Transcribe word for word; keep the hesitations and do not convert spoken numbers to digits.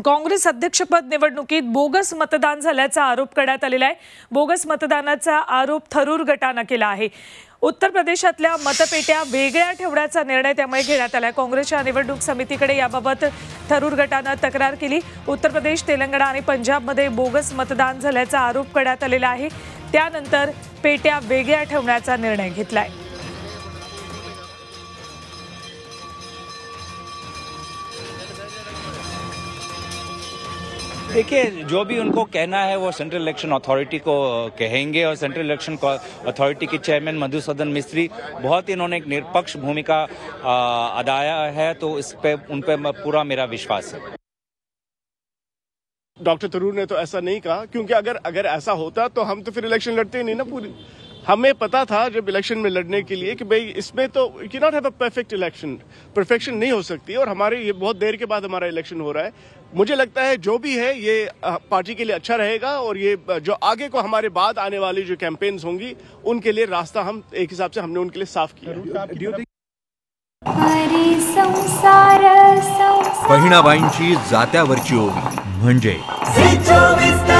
काँग्रेस अध्यक्षपद निवडणुकीत बोगस मतदान झाल्याचा आरोप करण्यात आलेला आहे। बोगस मतदानाचा आरोप थरूर गटाने केला आहे। उत्तर प्रदेशातल्या मतपेट्या वेगळ्या ठेवण्याचा निर्णय त्यामुळे घेण्यात आला। काँग्रेसच्या निवडणूक समितीकडे याबाबत थरूर गटाने तक्रार केली। उत्तर प्रदेश, तेलंगणा आणि पंजाबमध्ये बोगस मतदान झाल्याचा आरोप करण्यात आलेला आहे। त्यानंतर पेट्या वेगळ्या ठेवण्याचा निर्णय घेतलाय। देखिए, जो भी उनको कहना है वो सेंट्रल इलेक्शन अथॉरिटी को कहेंगे और सेंट्रल इलेक्शन अथॉरिटी के चेयरमैन मधुसूदन मिस्त्री बहुत ही इन्होंने एक निरपक्ष भूमिका अदाया है, तो इस पे उन पे पूरा मेरा विश्वास है। डॉक्टर थरूर ने तो ऐसा नहीं कहा, क्योंकि अगर अगर ऐसा होता तो हम तो फिर इलेक्शन लड़ते ही नहीं ना। पूरी हमें पता था जब इलेक्शन में लड़ने के लिए कि भाई इसमें तो you can not have a perfect election, perfection नहीं हो सकती। और हमारे ये बहुत देर के बाद हमारा इलेक्शन हो रहा है। मुझे लगता है जो भी है ये पार्टी के लिए अच्छा रहेगा, और ये जो आगे को हमारे बाद आने वाली जो कैंपेन्स होंगी उनके लिए रास्ता हम एक हिसाब से हमने उनके लिए साफ किया। बहिणाबाईंची जात्यावरची ओवी म्हणजे